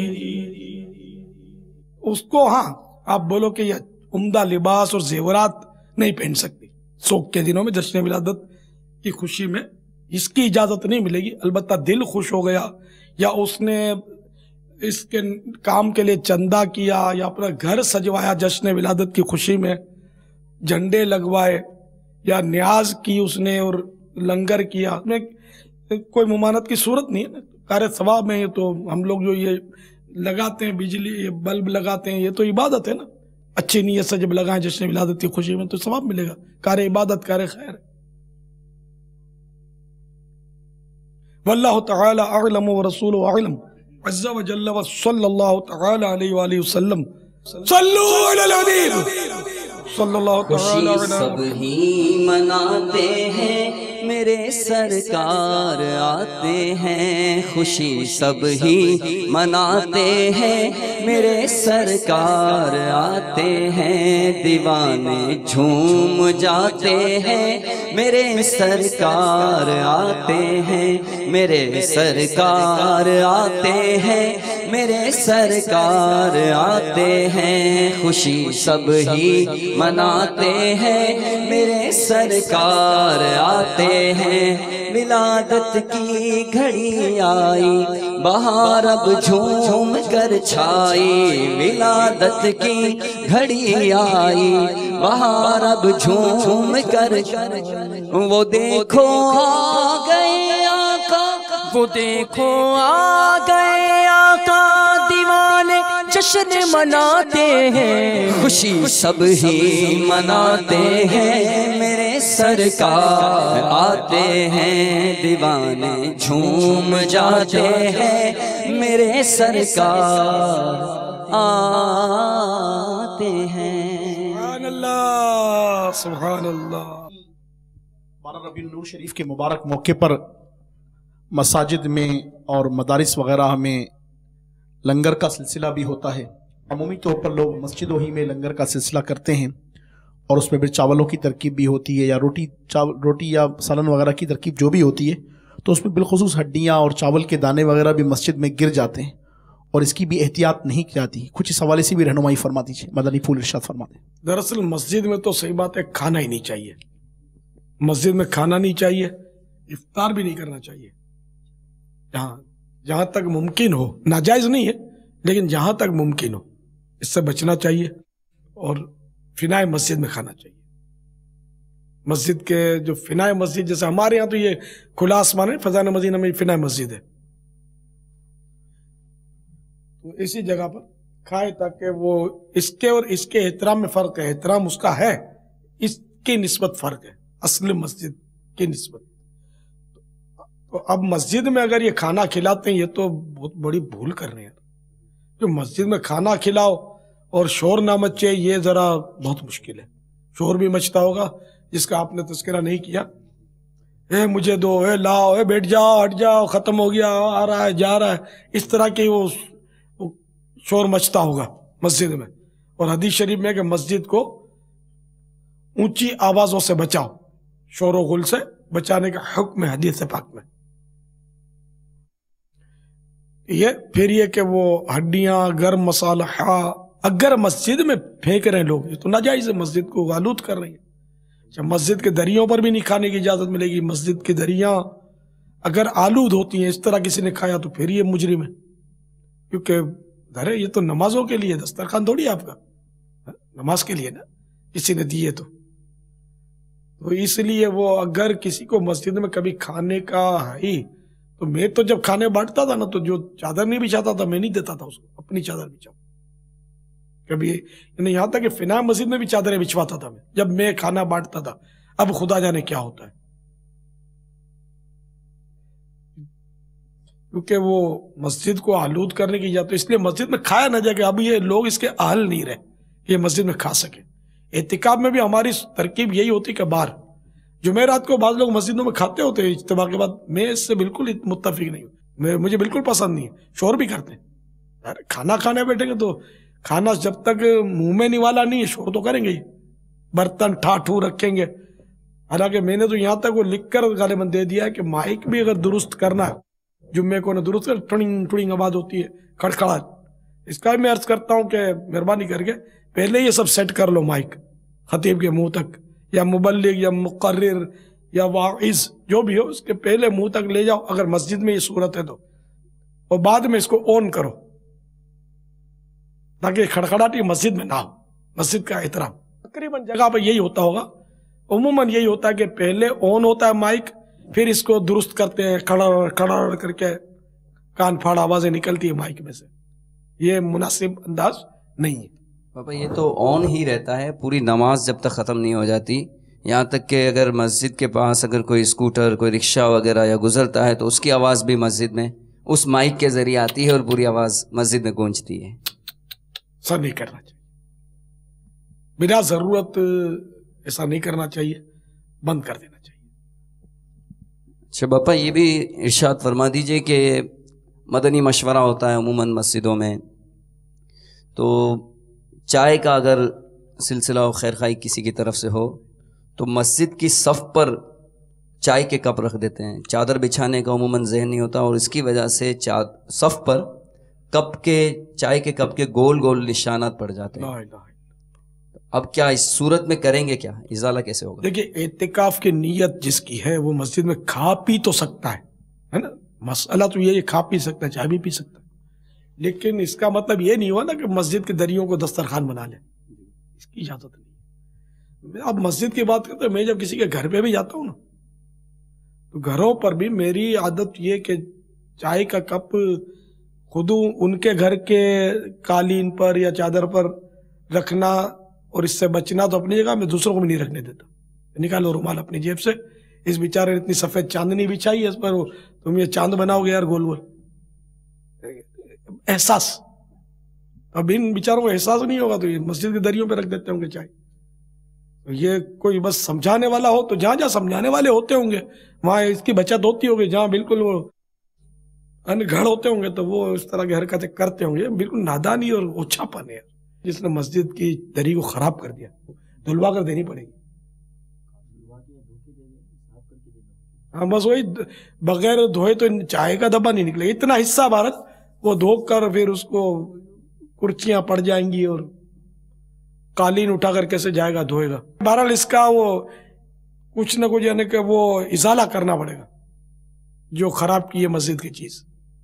اس کو ہاں آپ بولو کہ یہ عمدہ لباس اور زیورات نہیں پہن سکتی، سوگ کے دنوں میں جشن ولادت کی خوشی میں اس کی اجازت نہیں ملے گی۔ البتہ دل خوش ہو گیا، یا اس نے اس کے کام کے لیے چندہ کیا، یا اپنا گھر سجوایا جشن ولادت کی خوشی میں، جھنڈے لگوائے، یا نیاز کی اس نے اور لنگر کیا، اس میں کوئی ممانت کی صورت نہیں ہے نا، کار ثواب میں. تو ہم لوگ جو یہ لگاتے ہیں بجلی، یہ بلب لگاتے ہیں، یہ تو عبادت ہے نا. اچھی نیت سے جب لگائیں جشن ولادت کی خوشی میں تو ثواب ملے گا، کار عبادت، کار خیر. واللہ تعالی اعلم ورسولہ اعلم عز وجل وصلی اللہ تعالی علیہ وآلہ وسلم. صلو علی الحبیب صلی اللہ تعالی خوشی سب ہی مناتے ہیں میرے سرکار آتے ہیں، خوشی سب ہی مناتے ہیں میرے سرکار آتے ہیں، دیوانے جھوم جاتے ہیں میرے سرکار آتے ہیں، میرے سرکار آتے ہیں میرے سرکار آتے ہیں، خوشی سب ہی مناتے ہیں میرے سرکار آتے ہیں. ولادت کی گھڑی آئی بہار اب جھوم کر چھائی، ولادت کی گھڑی آئی بہار اب جھوم کر، وہ دیکھو آ گئے آقا، وہ دیکھو آ گئے آقا، دیوانے جشن مناتے ہیں، خوشی سب ہی مناتے ہیں میرے سرکار آتے ہیں، دیوانے جھوم جاتے ہیں میرے سرکار آتے ہیں. سبحان اللہ سبحان اللہ. بارہ ربیع النور شریف کے مبارک موقع پر مساجد میں اور مدارس وغیرہ میں لنگر کا سلسلہ بھی ہوتا ہے. عمومی طور پر لوگ مسجدوں ہی میں لنگر کا سلسلہ کرتے ہیں، اور اس میں پھر چاولوں کی ترکیب بھی ہوتی ہے، یا روٹی چاول روٹی یا سالن وغیرہ کی ترکیب جو بھی ہوتی ہے، تو اس میں بالخصوص ہڈیاں اور چاول کے دانے وغیرہ بھی مسجد میں گر جاتے ہیں، اور اس کی بھی احتیاط نہیں کی جاتی. کچھ اس حوالے سے بھی رہنمائی فرما دیجیے، مدنی پھول ارشاد فرما دیں. دراصل مسجد میں تو صحیح بات ہے کھانا ہی نہیں چاہیے، مسجد میں کھانا نہیں چاہیے، افطار بھی نہیں کرنا چاہیے. جہاں جہاں تک ممکن ہو، ناجائز نہیں ہے لیکن جہاں تک ممکن ہو اس سے بچنا چاہیے. اور فنائے مسجد میں کھانا چاہیے. مسجد کے جو فنائے مسجد، جیسے ہمارے یہاں تو یہ کھلا آسمان ہے، فضائل مدینہ میں فنائے مسجد ہے، تو اسی جگہ پر کھائے تاکہ وہ اس کے اور اس کے احترام میں فرق ہے. احترام اس کا ہے، اس کی نسبت فرق ہے اصل مسجد کی نسبت. تو اب مسجد میں اگر یہ کھانا کھلاتے ہیں یہ تو بہت بڑی بھول کر رہے ہیں. جو مسجد میں کھانا کھلاؤ اور شور نہ مچے، یہ ذرا بہت مشکل ہے. شور بھی مچتا ہوگا جس کا آپ نے تذکرہ نہیں کیا، اے مجھے دو، اے لاؤ، اے بیٹھ جاؤ، ہٹ جاؤ، ختم ہو گیا، آ رہا ہے، جا رہا ہے، اس طرح کے وہ شور مچتا ہوگا مسجد میں. اور حدیث شریف میں کہ مسجد کو اونچی آوازوں سے بچاؤ، شور و غل سے بچانے کا حکم ہے حدیث پاک میں. یہ پھر یہ کہ وہ ہڈیاں، گرم مسالہ اگر مسجد میں پھینک رہے ہیں لوگ، یہ تو ناجائز ہے، مسجد کو آلود کر رہے ہیں. اچھا، مسجد کے دریوں پر بھی نہیں کھانے کی اجازت ملے گی. مسجد کی دریاں اگر آلود ہوتی ہیں، اس طرح کسی نے کھایا تو پھر یہ مجرم ہے، کیونکہ دھرے یہ تو نمازوں کے لیے، دسترخوان تھوڑی آپ کا، نماز کے لیے نا، کسی نے دیے تو تو اس لیے وہ اگر کسی کو مسجد میں کبھی کھانے کا ہے، تو میں تو جب کھانے بانٹتا تھا نا، تو جو چادر نہیں بچھاتا تھا میں نہیں دیتا تھا اس کو، اپنی چادر بچھاؤ. کبھی یعنی یہاں تک کہ فنا مسجد میں بھی چادریں بچھواتا تھا میں جب میں کھانا بانٹتا تھا. اب خدا جانے کیا ہوتا ہے، کیونکہ وہ مسجد کو آلود کرنے کی جاتا، اس لیے مسجد میں کھایا نہ جائے کہ اب یہ لوگ اس کے اہل نہیں رہے یہ مسجد میں کھا سکے. اعتکاف میں بھی ہماری ترکیب یہی ہوتی کہ باہر جمعرات کو بعض لوگ مسجدوں میں کھاتے ہوتے ہیں اجتماع کے بعد. میں اس سے بالکل متفق نہیں ہوں، مجھے بالکل پسند نہیں ہے. شور بھی کرتے ہیں، کھانا کھانے بیٹھیں گے تو کھانا جب تک منہ میں نوالا نہیں ہے شور تو کریں گے ہی، برتن ٹھاٹھو رکھیں گے. حالانکہ میں نے تو یہاں تک وہ لکھ کر غالباً دے دیا ہے کہ مائک بھی اگر درست کرنا ہے، جمعے کو نہ درست کر، ٹڑنگ ٹڑنگ آواز ہوتی ہے، کھڑکھڑا. اس کا میں عرض کرتا ہوں کہ مہربانی کر کے پہلے یہ سب سیٹ کر لو، مائک خطیب کے منہ تک یا مبلغ یا مقرر یا واعظ جو بھی ہو اس کے پہلے منہ تک لے جاؤ اگر مسجد میں یہ صورت ہے تو، اور بعد میں اس کو آن کرو تاکہ کھڑکھڑاہٹ مسجد میں نہ ہو. مسجد کا احترام تقریباً جگہ پہ یہی ہوتا ہوگا، عموماً یہی ہوتا ہے کہ پہلے آن ہوتا ہے مائک، پھر اس کو درست کرتے ہیں، کھڑا کھڑا کر کے کان پھاڑ آوازیں نکلتی ہے مائک میں سے. یہ مناسب انداز نہیں ہے. پاپا یہ تو آن ہی رہتا ہے پوری نماز جب تک ختم نہیں ہو جاتی، یہاں تک کہ اگر مسجد کے پاس اگر کوئی اسکوٹر کوئی رکشہ وغیرہ یا گزرتا ہے تو اس کی آواز بھی مسجد میں اس مائک کے ذریعے آتی ہے اور پوری آواز مسجد میں گونجتی ہے. ایسا نہیں کرنا چاہیے، بنا ضرورت ایسا نہیں کرنا چاہیے، بند کر دینا چاہیے. اچھا باپا یہ بھی ارشاد فرما دیجئے کہ مدنی مشورہ ہوتا ہے عموماً مسجدوں میں، تو چائے کا اگر سلسلہ و خیر خواہی کسی کی طرف سے ہو تو مسجد کی صف پر چائے کے کپ رکھ دیتے ہیں. چادر بچھانے کا عموماً ذہن نہیں ہوتا اور اس کی وجہ سے صف پر کپ کے چائے کے کپ کے گول گول نشانات پڑ جاتے ہیں. اب کیا اس صورت میں کریں گے، کیا ازالہ کیسے ہوگا؟ دیکھیے اعتکاف کی نیت جس کی ہے وہ مسجد میں کھا پی تو سکتا ہے ہے نا، مسئلہ تو یہ کھا پی سکتا ہے، چائے بھی پی سکتا ہے، لیکن اس کا مطلب یہ نہیں ہوا نا کہ مسجد کے دریوں کو دسترخوان بنا لے، اس کی اجازت نہیں. اب مسجد کی بات کرتے ہیں، میں جب کسی کے گھر پہ بھی جاتا ہوں نا تو گھروں پر بھی میری عادت یہ کہ چائے کا کپ خود ان کے گھر کے قالین پر یا چادر پر رکھنا اور اس سے بچنا تو اپنی جگہ، میں دوسروں کو بھی نہیں رکھنے دیتا. نکالو رومال اپنی جیب سے، اس بیچارے نے اتنی سفید چاندنی بچھائی ہے اس پر، تم یہ چاند بناؤ گے یار گول گول. احساس، اب ان بیچاروں کو احساس نہیں ہوگا تو یہ مسجد کے دریوں پہ رکھ دیتے ہوں گے چائے. یہ کوئی بس سمجھانے والا ہو تو جہاں جہاں سمجھانے والے ہوتے ہوں گے وہاں اس کی بچت ہوتی ہوگی، جہاں بالکل وہ ان گھڑ ہوتے ہوں گے تو وہ اس طرح کی حرکتیں کرتے ہوں گے. بالکل نادانی اور اوچھا پن ہے جس نے مسجد کی دری کو خراب کر دیا، دھلوا کر دینی پڑے گی. ہاں بس وہی بغیر دھوئے تو چائے کا دبا نہیں نکلے گا. اتنا حصہ بھارت وہ دھو کر پھر اس کو کرچیاں پڑ جائیں گی اور قالین اٹھا کر کیسے جائے گا دھوئے گا. بہرحال اس کا وہ کچھ نہ کچھ یعنی کہ وہ ازالہ کرنا پڑے گا جو خراب کی ہے مسجد کی چیز.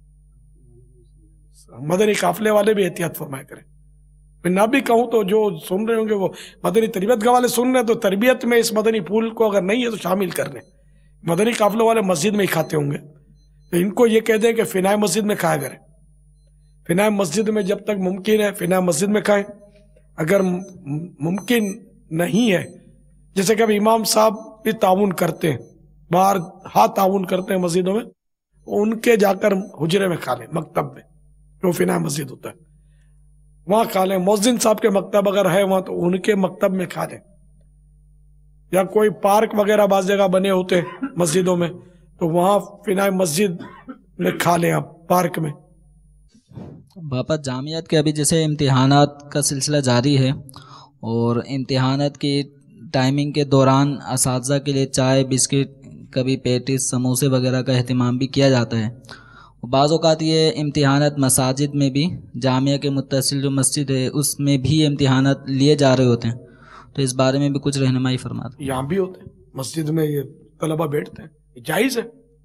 مدنی قافلے والے بھی احتیاط فرمایا کریں. میں نہ بھی کہوں تو جو سن رہے ہوں گے وہ مدنی تربیت گاہ والے سن رہے ہیں تو تربیت میں اس مدنی پھول کو اگر نہیں ہے تو شامل کر لیں. مدنی قافلے والے مسجد میں ہی کھاتے ہوں گے تو ان کو یہ کہہ دیں کہ فنائے مسجد میں کھایا کریں. فنائے مسجد میں جب تک ممکن ہے فنائے مسجد میں کھائیں. اگر ممکن نہیں ہے، جیسے کہ اب امام صاحب بھی تعاون کرتے ہیں، باہر ہاں تعاون کرتے ہیں مسجدوں میں، ان کے جا کر حجرے میں کھا لیں، مکتب میں جو فنائے مسجد ہوتا ہے وہاں کھا لیں. مؤذن صاحب کے مکتب اگر ہے وہاں تو ان کے مکتب میں کھا لیں، یا کوئی پارک وغیرہ بعض جگہ بنے ہوتے ہیں مسجدوں میں تو وہاں فنائے مسجد میں کھا لیں آپ پارک میں. باپا جامعات کے ابھی جیسے امتحانات کا سلسلہ جاری ہے اور امتحانات کی ٹائمنگ کے دوران اساتذہ کے لیے چائے بسکٹ کبھی پیٹیز سموسے وغیرہ کا اہتمام بھی کیا جاتا ہے. بعض اوقات یہ امتحانات مساجد میں بھی جامعہ کے متصل جو مسجد ہے اس میں بھی امتحانات لیے جا رہے ہوتے ہیں، تو اس بارے میں بھی کچھ رہنمائی فرما دیں. یہاں بھی ہوتے ہیں مسجد میں، یہ طلبہ بیٹھتے ہیں، جائز ہے.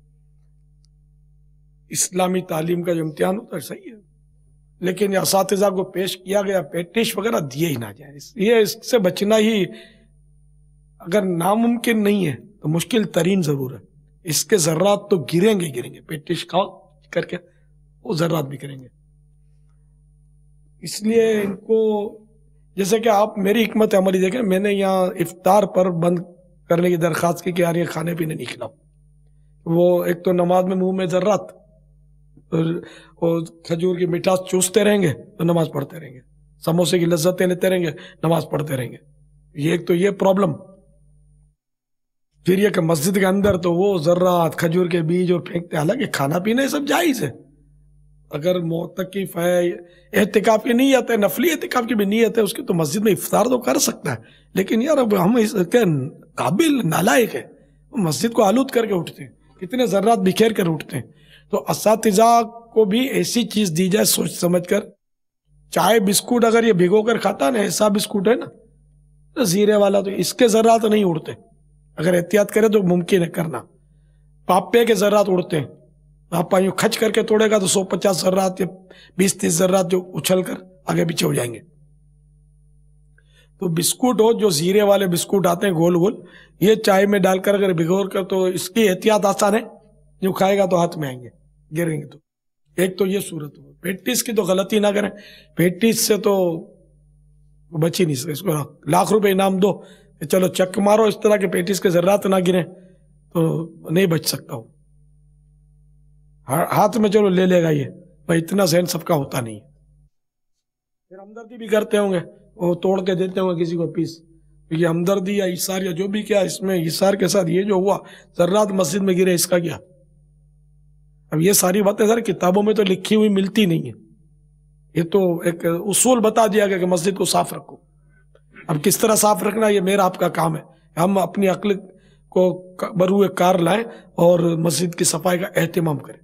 اسلامی تعلیم کا جو امتحان ہوتا ہے صحیح ہے، لیکن اساتذہ کو پیش کیا گیا پیٹش وغیرہ دیے ہی نہ جائے. یہ اس سے بچنا ہی اگر ناممکن نہیں ہے تو مشکل ترین ضرور ہے. اس کے ذرات تو گریں گے گریں گے پیٹش کھاؤ کر کے وہ ذرات بھی کریں گے. اس لیے ان کو جیسے کہ آپ میری حکمت عملی دیکھیں، میں نے یہاں افطار پر بند کرنے کی درخواست کی کہ یار یہ کھانے پینے نہیں کھلاؤ. وہ ایک تو نماز میں منہ میں ذرات اور کھجور کی مٹھاس چوستے رہیں گے تو نماز پڑھتے رہیں گے، سموسے کی لذتیں لیتے رہیں گے نماز پڑھتے رہیں گے. یہ ایک تو یہ پرابلم. پھر یہ کہ مسجد کے اندر تو وہ ذرات کھجور کے بیج اور پھینکتے، حالانکہ کھانا پینا یہ سب جائز ہے. اگر معتکف ہے، اعتکاف کی نیت ہے، نفلی اعتکاف کی بھی نیت ہے، اس کی تو مسجد میں افطار تو کر سکتا ہے. لیکن یار اب ہم اس کے قابل نالائق ہے، مسجد کو آلود کر کے اٹھتے ہیں، کتنے ذرات بکھیر کر اٹھتے ہیں. تو اساتذہ کو بھی ایسی چیز دی جائے سوچ سمجھ کر. چائے بسکوٹ اگر یہ بھگو کر کھاتا نا، ایسا بسکوٹ ہے نا زیرے والا، تو اس کے ذرات نہیں اڑتے. اگر احتیاط کرے تو ممکن ہے کرنا. پاپے کے ذرات اڑتے ہیں، آپ یوں کھچ کر کے توڑے گا تو سو پچاس ذرات یا بیس تیس ذرات جو اچھل کر آگے پیچھے ہو جائیں گے. تو بسکٹ ہو جو زیرے والے بسکٹ آتے ہیں گول گول، یہ چائے میں ڈال کر اگر بھگو کر، تو اس کی احتیاط آسان ہے، جو کھائے گا تو ہاتھ میں آئیں گے، گریں گے۔ تو ایک تو یہ صورت ہو۔ پیٹیس کی تو غلطی نہ کریں، پیٹیس سے تو بچ ہی نہیں سکتے، اس کو لاکھ روپے انعام دو کہ چلو چک مارو، اس طرح کے پیٹیس کے ذرات نہ گریں تو نہیں بچ سکتا ہوں۔ ہاتھ میں چلو لے لے گا یہ، بھائی اتنا ذہن سب کا ہوتا نہیں ہے۔ پھر ہمدردی بھی کرتے ہوں گے، وہ توڑ کے دیتے ہوں گے کسی کو پیس، یہ ہمدردی یا ایثار یا جو بھی کیا، اس میں ایثار کے ساتھ یہ جو ہوا ذرات مسجد میں گرے، اس کا کیا؟ اب یہ ساری باتیں سر کتابوں میں تو لکھی ہوئی ملتی نہیں ہے، یہ تو ایک اصول بتا دیا گیا کہ مسجد کو صاف رکھو۔ اب کس طرح صاف رکھنا یہ میرا آپ کا کام ہے، ہم اپنی عقل کو بروئے کار لائیں اور مسجد کی صفائی کا اہتمام کریں۔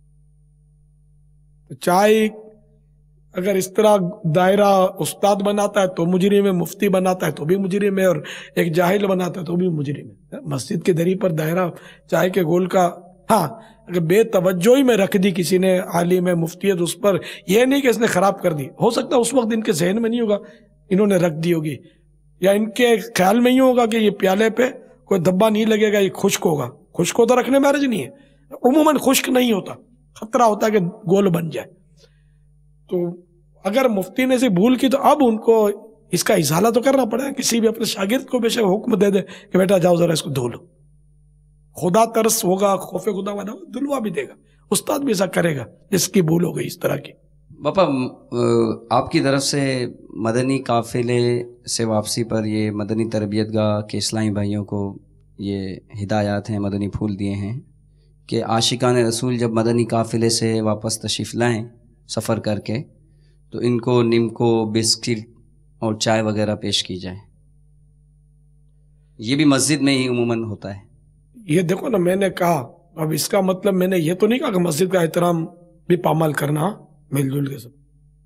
چائے اگر اس طرح دائرہ استاد بناتا ہے تو مجرم ہے، مفتی بناتا ہے تو بھی مجرم ہے، اور ایک جاہل بناتا ہے تو بھی مجرم ہے۔ مسجد کے دری پر دائرہ چائے کے گول کا، ہاں اگر بے توجہی میں رکھ دی کسی نے، عالم ہے مفتی ہے، تو اس پر یہ نہیں کہ اس نے خراب کر دی، ہو سکتا ہے اس وقت ان کے ذہن میں نہیں ہوگا، انہوں نے رکھ دی ہوگی، یا ان کے خیال میں ہی ہوگا کہ یہ پیالے پہ کوئی دھبا نہیں لگے گا، یہ خشک ہوگا۔ خشک ہو تو رکھنے میں حرج نہیں ہے، عموماً خشک نہیں ہوتا، خطرہ ہوتا ہے کہ گول بن جائے۔ تو اگر مفتی نے سے بھول کی تو اب ان کو اس کا ازالہ تو کرنا پڑے گا، کسی بھی اپنے شاگرد کو بے شک حکم دے دے کہ بیٹا جاؤ ذرا اس کو دھو لو، خدا ترس ہوگا، خوف خدا والا دھلوا بھی دے گا، استاد بھی ایسا کرے گا جس کی بھول ہو گئی اس طرح کی۔ باپا آپ کی طرف سے مدنی قافلے سے واپسی پر یہ مدنی تربیت گاہ کے اسلامی بھائیوں کو یہ ہدایات ہیں، مدنی پھول دیے ہیں کہ عاشقان رسول جب مدنی قافلے سے واپس تشریف لائیں سفر کر کے تو ان کو نمکو، بسکٹ اور چائے وغیرہ پیش کی جائے۔ یہ بھی مسجد میں ہی عموماً ہوتا ہے۔ یہ دیکھو نا، میں نے کہا اب اس کا مطلب میں نے یہ تو نہیں کہا کہ مسجد کا احترام بھی پامال کرنا، مل جل کے سب،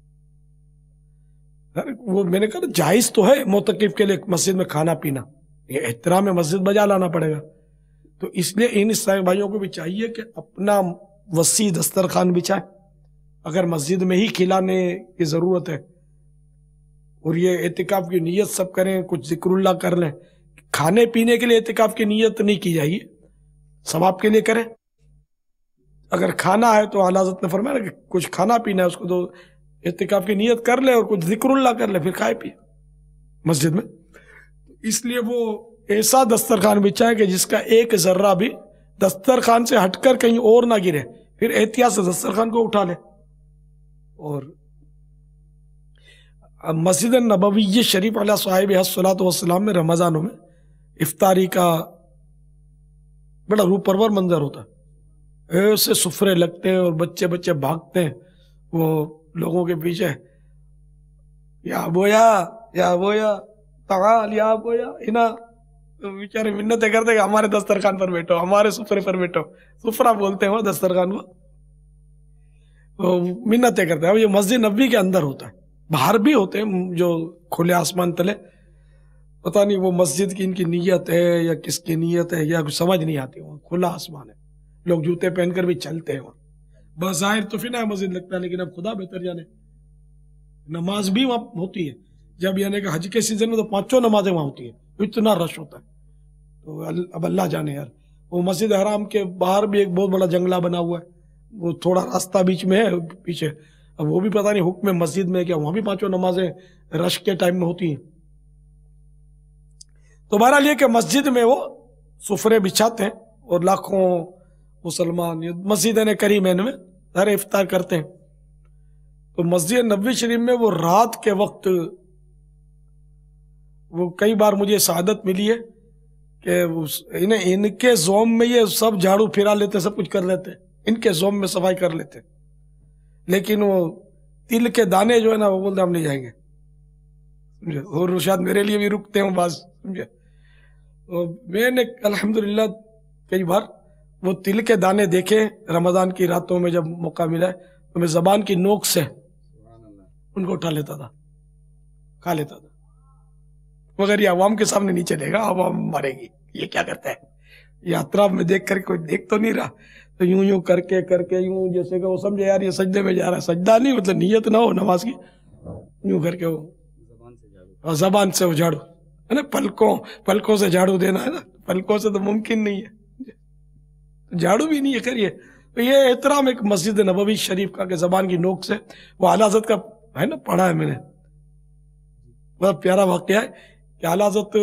وہ میں نے کہا جائز تو ہے معتکف کے لیے مسجد میں کھانا پینا، یہ احترام مسجد بجا لانا پڑے گا۔ تو اس لیے ان اسلامی بھائیوں کو بھی چاہیے کہ اپنا وسیع دسترخوان بچھائے، اگر مسجد میں ہی کھلانے کی ضرورت ہے، اور یہ اعتکاف کی نیت سب کریں، کچھ ذکر اللہ کر لیں، کھانے پینے کے لیے اعتکاف کی نیت نہیں کی جائے گی، ثواب کے لیے کریں۔ اگر کھانا ہے تو اعلیٰ حضرت نے فرمایا کہ کچھ کھانا پینا ہے اس کو تو اعتکاف کی نیت کر لے اور کچھ ذکر اللہ کر لے، پھر کھائے پیے مسجد میں۔ اس لیے وہ ایسا دسترخوان بچھائے کہ جس کا ایک ذرہ بھی دسترخوان سے ہٹ کر کہیں اور نہ گرے، پھر احتیاط سے دسترخوان کو اٹھا لے۔ اور مسجد نبوی شریف علیہ صاحب الصلاۃ والسلام میں رمضانوں میں افطاری کا بڑا روح پرور منظر ہوتا ہے، ایسے سفرے لگتے ہیں اور بچے بچے بھاگتے ہیں وہ لوگوں کے پیچھے، یا بویا یا بویا تعال یا بویا انا، بیچارے منتیں کرتے کہ ہمارے دسترخوان پر بیٹھو، ہمارے سفرے پر بیٹھو، سفرہ بولتے ہیں وہ دسترخوان کو، منتیں کرتے ہیں۔ یہ مسجد نبوی کے اندر ہوتا ہے، باہر بھی ہوتے ہیں جو کھلے آسمان تلے، پتہ نہیں وہ مسجد کی ان کی نیت ہے یا کس کی نیت ہے یا کچھ سمجھ نہیں آتی، وہاں کھلا آسمان ہے، لوگ جوتے پہن کر بھی چلتے ہیں وہاں، بظاہر تو فنا مسجد لگتا ہے لیکن اب خدا بہتر جانے نماز بھی وہاں ہوتی ہے، جب یعنی کہ حج کے سیزن میں تو پانچوں نمازیں وہاں ہوتی ہیں، اتنا رش ہوتا ہے، تو اب اللہ جانے یار۔ وہ مسجد حرام کے باہر بھی ایک بہت بڑا جنگلہ بنا ہوا ہے، وہ تھوڑا راستہ بیچ میں ہے پیچھے، اب وہ بھی پتہ نہیں حکم مسجد میں کیا، وہاں بھی پانچوں نمازیں رش کے ٹائم میں ہوتی ہیں۔ تو بہرحال یہ کہ مسجد میں وہ سفرے بچھاتے ہیں اور لاکھوں مسلمان مسجد کریمین میں ہر افطار کرتے ہیں۔ تو مسجد نبوی شریف میں وہ رات کے وقت وہ کئی بار مجھے سعادت ملی ہے کہ انہیں ان کے زوم میں یہ سب جھاڑو پھرا لیتے، سب کچھ کر لیتے، ان کے زوم میں صفائی کر لیتے، لیکن وہ تل کے دانے جو ہے نا وہ بولتے ہم نہیں جائیں گے، سمجھے، اور شاید میرے لیے بھی رکتے ہوں بعض، سمجھے۔ میں نے الحمدللہ کئی بار وہ تل کے دانے دیکھے رمضان کی راتوں میں، جب موقع ملا ہے تو میں زبان کی نوک سے ان کو اٹھا لیتا تھا، کھا لیتا تھا، مگر یہ عوام کے سامنے نہیں چلے گا، عوام مارے گی یہ کیا کرتا ہے، یہ اطراف میں دیکھ کر کوئی دیکھ تو نہیں رہا، تو یوں یوں کر کے کر کے یوں جیسے کہ وہ سمجھے یار یہ سجدے میں جا رہا ہے، سجدہ نہیں مطلب نیت نہ ہو نماز کی، یوں کر کے وہ اور زبان سے وہ جھاڑو ہے نا، پلکوں پلکوں سے جھاڑو دینا ہے نا، پلکوں سے تو ممکن نہیں ہے، جھاڑو بھی نہیں ہے کریے. تو یہ احترام ایک مسجد نبوی شریف کا کہ زبان کی نوک سے وہ اعلیٰ حضرت کا ہے نا پڑھا ہے میں نے، بہت پیارا واقعہ ہے کہ اعلیٰ حضرت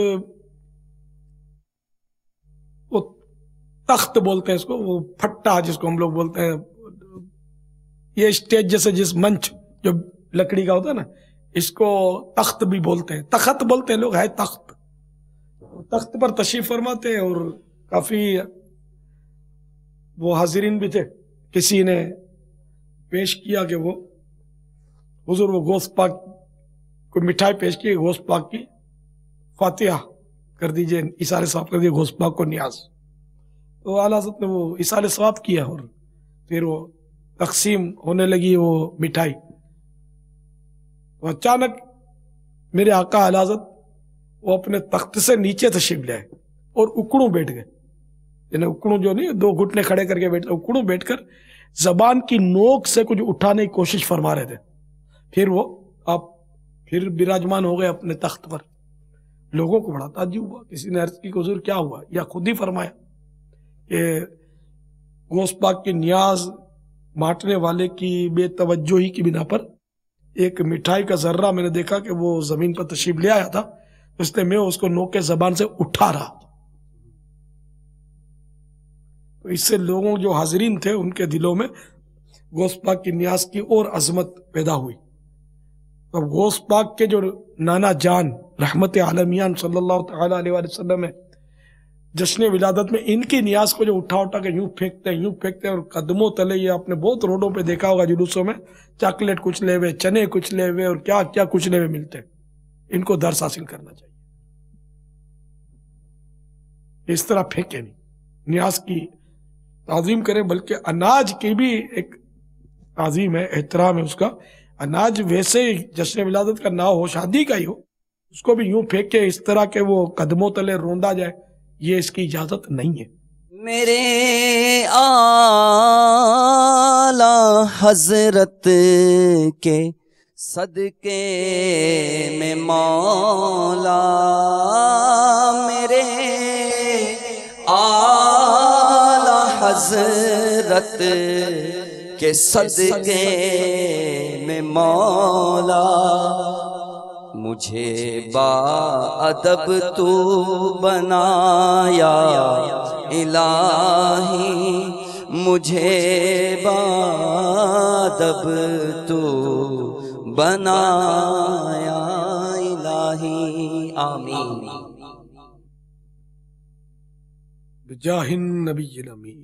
وہ تخت بولتے ہیں اس کو، وہ پھٹا جس کو ہم لوگ بولتے ہیں، یہ اسٹیج جیسے جس منچ جو لکڑی کا ہوتا ہے نا، اس کو تخت بھی بولتے ہیں، تخت بولتے ہیں لوگ، ہے تخت. تخت پر تشریف فرماتے ہیں اور کافی وہ حاضرین بھی تھے. کسی نے پیش کیا کہ وہ حضور وہ گوشت پاک کوئی مٹھائی پیش کی، گوشت پاک کی فاتحہ کر دیجئے، اثار ثواب کر دیجئے گوشت پاک کو نیاز. تو اعلیٰ حضرت نے وہ اثار ثواب کیا اور پھر وہ تقسیم ہونے لگی وہ مٹھائی. تو اچانک میرے آقا اعلیٰ حضرت وہ اپنے تخت سے نیچے تشریف لے آئے اور اکڑوں بیٹھ گئے، یعنی اکڑوں جو نہیں دو گھٹنے کھڑے کر کے بیٹھ اکڑوں بیٹھ کر زبان کی نوک سے کچھ اٹھانے کی کوشش فرما رہے تھے. پھر وہ آپ پھر براجمان ہو گئے اپنے تخت پر. لوگوں کو بڑا تعجب ہوا، کسی نے عرض کی کہ حضور کیا ہوا، یا خود ہی فرمایا کہ گوشت پاک کی نیاز بانٹنے والے کی بے توجہی کی بنا پر ایک مٹھائی کا ذرہ میں نے دیکھا کہ وہ زمین پر تشریف لے آیا تھا، اس لیے میں اس کو نوک کے زبان سے اٹھا رہا. تو اس سے لوگوں جو حاضرین تھے ان کے دلوں میں گوشت پاک کی نیاز کی اور عظمت پیدا ہوئی. اب گوشت پاک کے جو نانا جان رحمت عالمیان صلی اللہ تعالی علیہ وآلہ وسلم ہے، جشن ولادت میں ان کی نیاز کو جو اٹھا اٹھا کے یوں پھینکتے ہیں یوں پھینکتے ہیں اور قدموں تلے، یہ آپ نے بہت روڈوں پہ دیکھا ہوگا جلوسوں میں، چاکلیٹ کچھ لے ہوئے، چنے کچھ لے ہوئے اور کیا کیا کچھ لے ہوئے ملتے ہیں. ان کو درس حاصل کرنا چاہیے، اس طرح پھینکے نہیں، نیاز کی تعظیم کریں. بلکہ اناج کی بھی ایک تعظیم ہے، احترام ہے اس کا. اناج ویسے جشن ولادت کا نہ ہو، شادی کا ہی ہو، اس کو بھی یوں پھینک کے اس طرح کہ وہ قدموں تلے روندا جائے، یہ اس کی اجازت نہیں ہے. میرے اعلی حضرت کے صدقے میں مولا، میرے اعلی حضرت کے صدقے میں مولا، مجھے با ادب تو بنایا الہی، مجھے با ادب تو بنایا الہی، آمین. بجاہ النبی الامین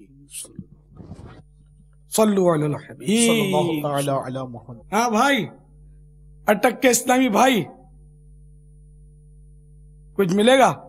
صلو علی الحبیب صلی اللہ تعالی علی محمد. ہاں بھائی، اٹک کے اسلامی بھائی، کچھ ملے گا؟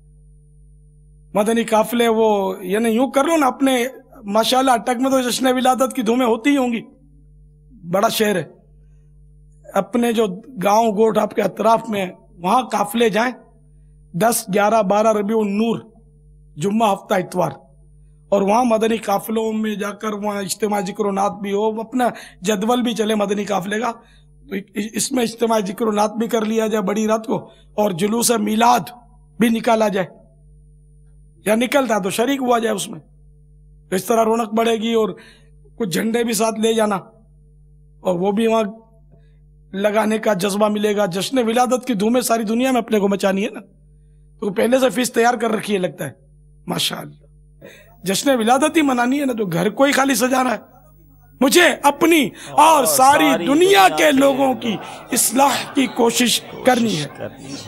مدنی قافلے وہ یعنی یوں کر لو نا اپنے، ماشاءاللہ اٹک میں تو جشن ولادت کی دھومیں ہوتی ہی ہوں گی، بڑا شہر ہے. اپنے جو گاؤں گوٹ آپ کے اطراف میں ہیں وہاں قافلے جائیں، دس گیارہ بارہ ربیع النور جمعہ ہفتہ اتوار، اور وہاں مدنی قافلوں میں جا کر وہاں اجتماع ذکر و نعت بھی ہو، اپنا جدول بھی چلے مدنی قافلے کا، تو اس میں اجتماع ذکر و نعت بھی کر لیا جائے بڑی رات کو، اور جلوس میلاد بھی نکالا جائے، یا نکلتا تو شریک ہوا جائے اس میں. اس طرح رونق بڑھے گی، اور کچھ جھنڈے بھی ساتھ لے جانا اور وہ بھی وہاں لگانے کا جذبہ ملے گا. جشن ولادت کی دھومیں ساری دنیا میں اپنے کو مچانی ہے نا، تو پہلے سے فیس تیار کر رکھی ہے لگتا ہے. ماشاءاللہ جشن ولادت ہی منانی ہے نا، تو گھر کو ہی خالی سجانا ہے. مجھے اپنی اور ساری دنیا کے لوگوں کی اصلاح کی کوشش کرنی ہے.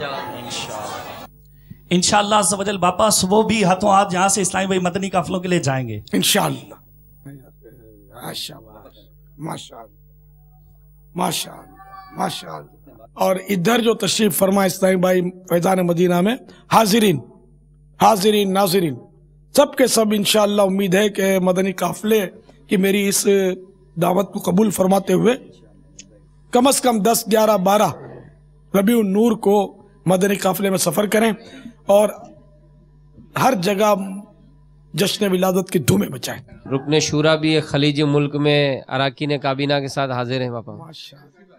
انشاءاللہ عز و جل باپا وہ بھی ہاتھوں ہاتھ جہاں سے اسلامی بھائی مدنی قافلوں کے لیے جائیں گے انشاءاللہ. ماشاءاللہ ماشاءاللہ ماشاءاللہ. اور ادھر جو تشریف فرما اسلامی بھائی فیضان مدینہ میں حاضرین حاضرین ناظرین سب کے سب انشاءاللہ امید ہے کہ مدنی قافلے کی میری اس دعوت کو قبول فرماتے ہوئے کم از کم دس گیارہ بارہ ربیع النور کو مدنی قافلے میں سفر کریں اور ہر جگہ جشن ولادت کی دھومیں مچائیں. رکن شورا بھی ایک خلیجی ملک میں اراکین کابینہ کے ساتھ حاضر ہیں باپا.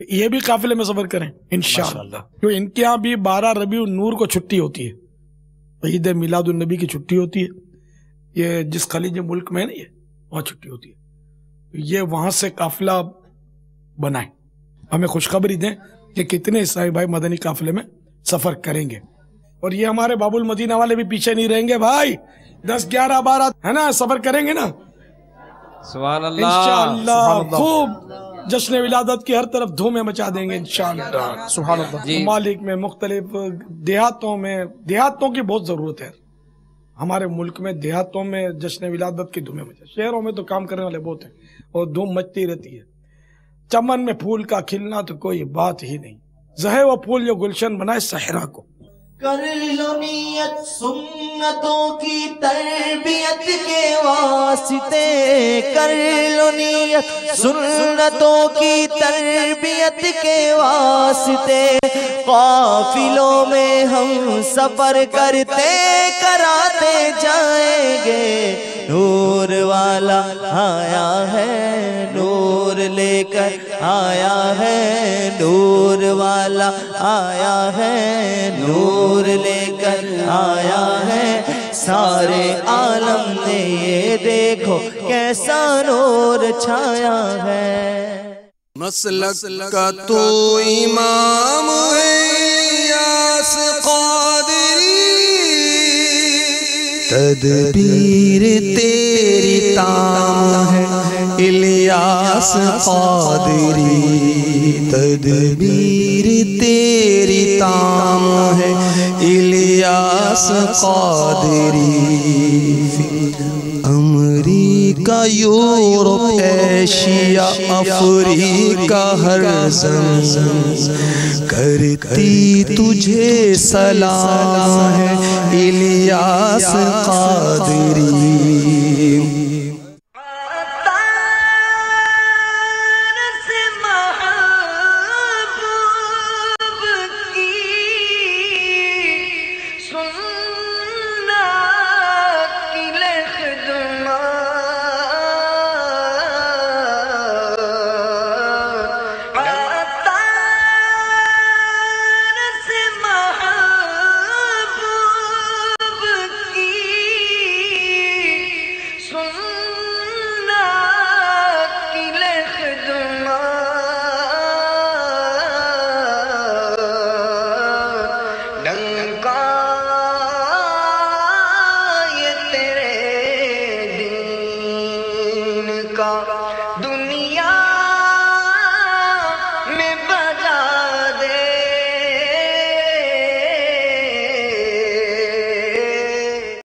یہ بھی قافلے میں سفر کریں انشاءاللہ. کیوں ان کے یہاں بھی بارہ ربیع النور کو چھٹی ہوتی ہے، عید میلاد النبی کی چھٹی ہوتی ہے. یہ جس خلیج ملک میں ہے نا، یہ وہاں چھٹی ہوتی ہے. یہ وہاں سے قافلہ بنائیں، ہمیں خوشخبری دیں کہ کتنے عیسائی بھائی مدنی قافلے میں سفر کریں گے. اور یہ ہمارے باب المدینہ والے بھی پیچھے نہیں رہیں گے بھائی، دس گیارہ بارہ ہے نا سفر کریں گے نا سبحان اللہ انشاءاللہ. خوب جشن ولادت کی ہر طرف دھومیں مچا دیں گے انشاءاللہ. سبحان اللہ. ممالک میں، مختلف دیہاتوں میں، دیہاتوں کی بہت ضرورت ہے ہمارے ملک میں. دیہاتوں میں جشن ولادت کی دھومیں مچا، شہروں میں تو کام کرنے والے بہت ہیں اور دھوم مچتی رہتی ہے. چمن میں پھول کا کھلنا تو کوئی بات ہی نہیں، زہے وہ پھول جو گلشن بنائے صحرا کو. کر لو نیت سنتوں کی تربیت کے واسطے، کر لو نیت سنتوں کی تربیت کے واسطے. قافلوں میں ہم سفر کرتے کراتے جائیں گے. نور والا آیا ہے، نور لے کر آیا ہے، نور والا آیا ہے، نور لے کر آیا ہے. سارے عالم نے یہ دیکھو کیسا نور چھایا ہے. مسلک کا تو امام ہے الیاس قادری، تدبیر تیری تام ہے الیاس قادری، تدبیر تیری تام ہے الیاس قادری. امریکہ، یورپ، ایشیا، افریقہ، ہر زمین کرتی تجھے سلام ہے الیاس قادری. کا